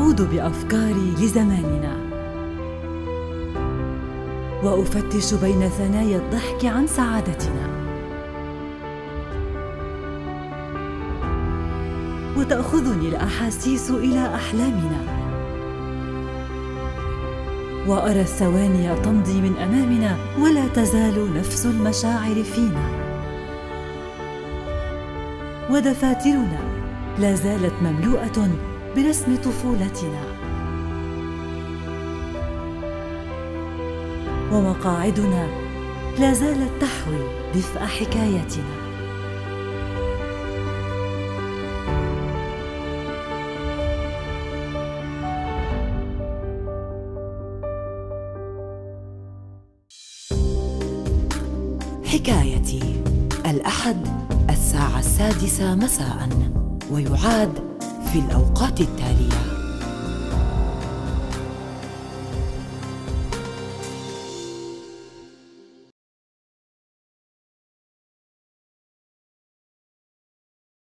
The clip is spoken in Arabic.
أعود بأفكاري لزماننا، وأفتش بين ثنايا الضحك عن سعادتنا، وتأخذني الأحاسيس إلى أحلامنا، وأرى الثواني تمضي من أمامنا ولا تزال نفس المشاعر فينا، ودفاترنا لا زالت مملوءة برسم طفولتنا، ومقاعدنا لا زالت تحوي دفء حكايتنا. حكايتي الأحد 6:06 مساء، ويعاد في الأوقات التالية.